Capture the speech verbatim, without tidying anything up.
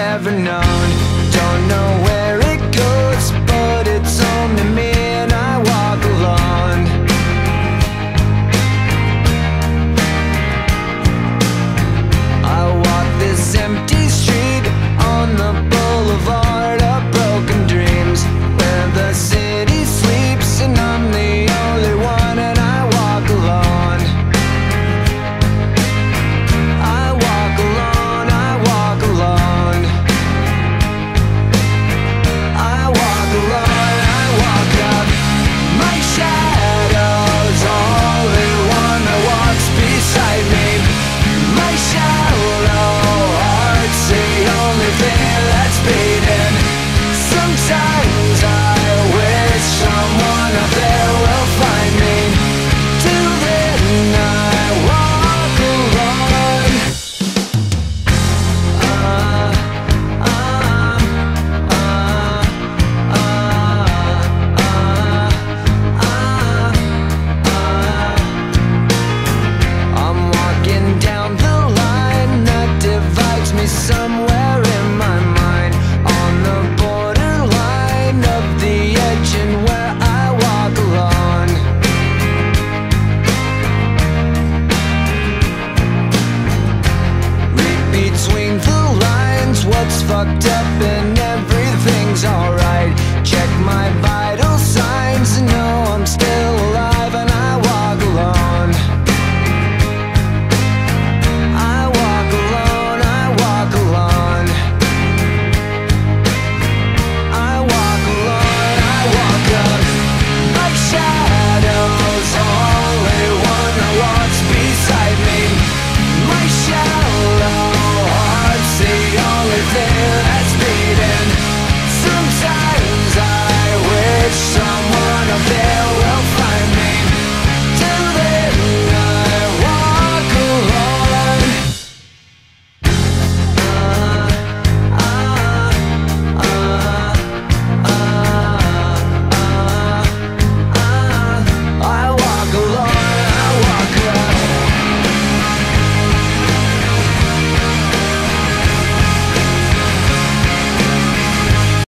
never known. Don't know where it goes, but it's home to me, and I walk alone. I walk this empty street on the boulevard of broken dreams, where the city sleeps and I'm the only one, and I walk alone. I walk alone, I walk alone. I walk alone, I walk up. My shadow's only one that walks beside me. My shallow heart's the only thing that's beating. Sometimes I wish someone out there will find me. Till then I walk alone. Uh, uh, uh, uh, uh, uh, uh. I'm walking down the line that divides me somewhere in my mind, on the borderline of the edge and where I walk alone. Read between the lines what's fucked up and everything's alright. Check my vital signs and know I'm still alive, and I walk alone. I walk alone, I walk alone. I walk alone, I walk up. My shadow's only one that walks beside me. My shallow heart's the only thing that's beating.